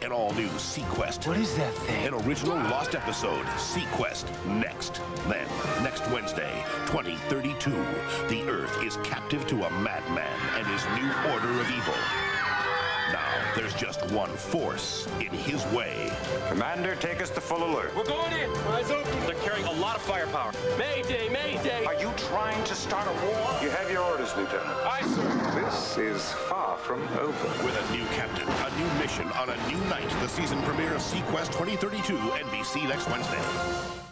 an all-new seaQuest. What is that thing? An original lost episode, seaQuest, next. Then, next Wednesday, 2032, the Earth is captive to a madman and his new order of evil. Now, there's just one force in his way. Commander, take us to full alert. We're going in. Eyes open. They're carrying a lot of firepower. Mayday, mayday. Are you trying to start a war? You have your orders, Lieutenant. Aye, sir. This is far from over. With a new captain, a new mission on a new night, the season premiere of seaQuest 2032, NBC next Wednesday.